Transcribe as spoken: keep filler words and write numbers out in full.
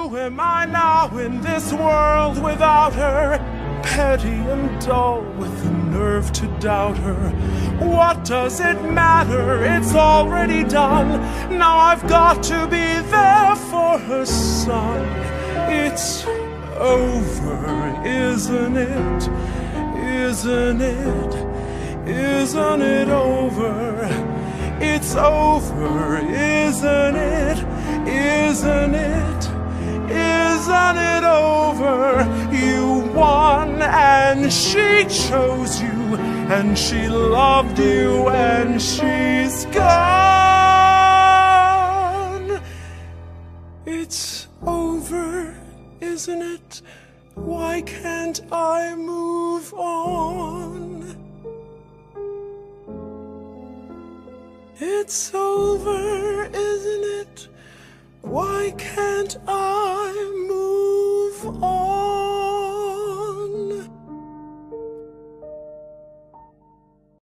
Who am I now in this world without her? Petty and dull with the nerve to doubt her. What does it matter? It's already done. Now I've got to be there for her son. It's over, isn't it? Isn't it? Isn't it over? It's over, isn't it? Isn't it? Isn't it over? You won and she chose you, and she loved you and she's gone. It's over, isn't it? Why can't I move on? It's over, isn't it? Why can't I